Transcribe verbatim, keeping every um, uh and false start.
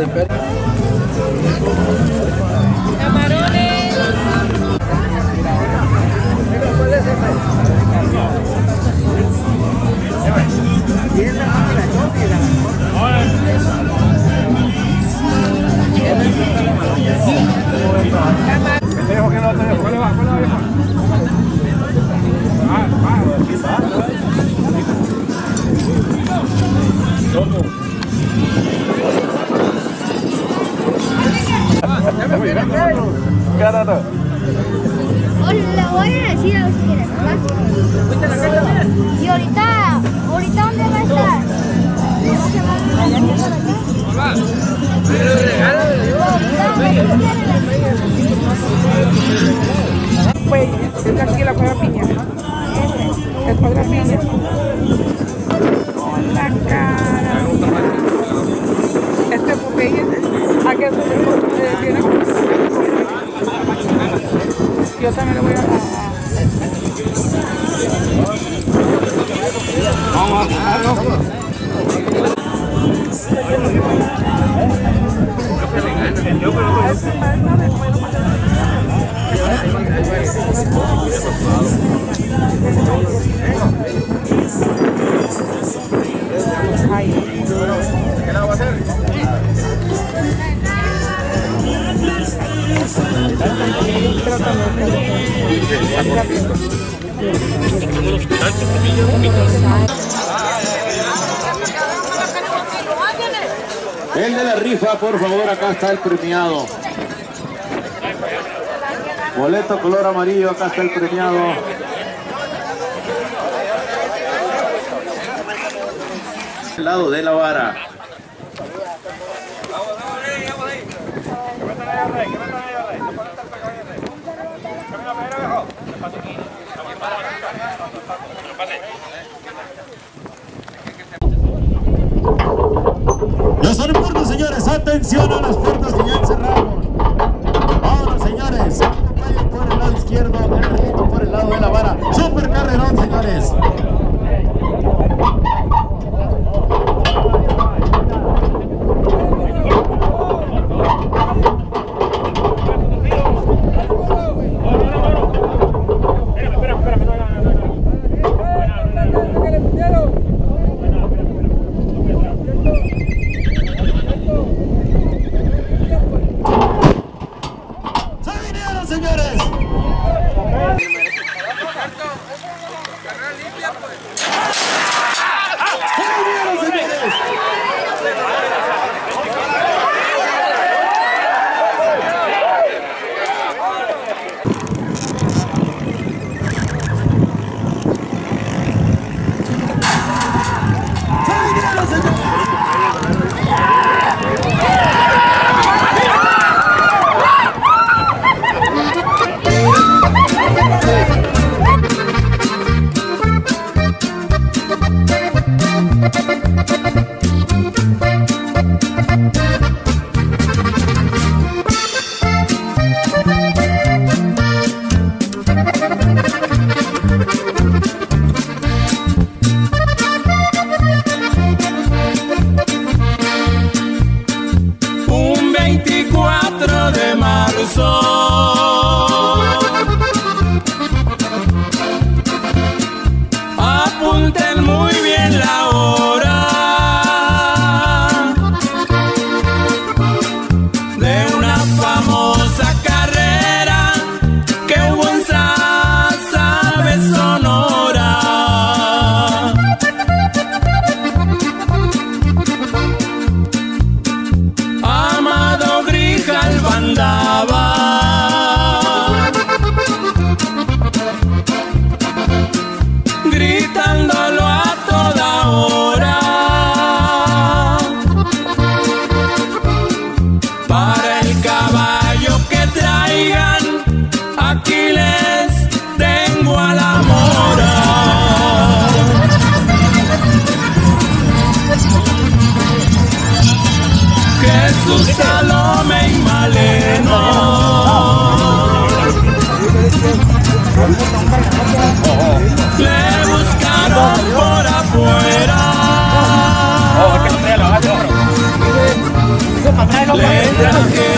Camarones. Le voy a decir a ver si quieres, ¿verdad? Y ahorita, ahorita ¿dónde va a estar? Pues, es aquí la cuadra piña. Es cuadra piña. La cara. Este Popeye, ¿a qué se tiene? Yo también le voy a... Vamos, vamos. ¿Qué la va a hacer? El de la rifa, por favor, acá está el premiado. Boleto color amarillo, acá está el premiado. Al lado de la vara. Ya están en puertas, señores. Atención a las puertas que ya encerramos. Ahora, señores, acompañen por el lado izquierdo, el rito por el lado de la vara. Super carrerón, señores. Apunten muy bien la hora de una famosa carrera que hubo en Sasabe, Sonora. Amado Grijalva andaba gritándolo a toda hora. Para el caballo que traigan, aquí les tengo a la mora. Jesús, Salome y Maleno le buscaron por afuera. para atrás, no para le traje